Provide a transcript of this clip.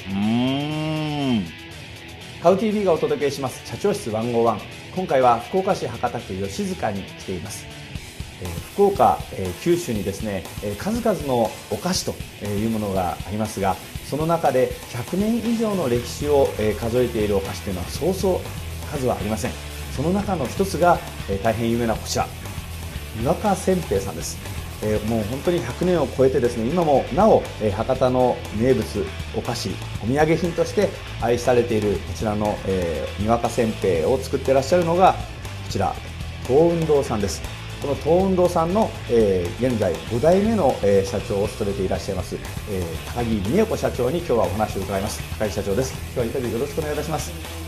カウ TV がお届けします社長室101。今回は福岡市博多区吉塚に来ています。福岡、九州にですね、数々のお菓子というものがありますが、その中で100年以上の歴史を数えているお菓子というのはそうそう数はありません。その中の一つが大変有名なこちら、にわかせんべいさんです。もう本当に100年を超えてですね、今もなお博多の名物お菓子、お土産品として愛されているこちらのにわかせんべいを作っていらっしゃるのがこちら東運堂さんです。この東運堂さんの現在5代目の社長を務めていらっしゃいます高木美恵子社長に今日はお話を伺います。高木社長です。今日はインタビューよろしくお願いいたします。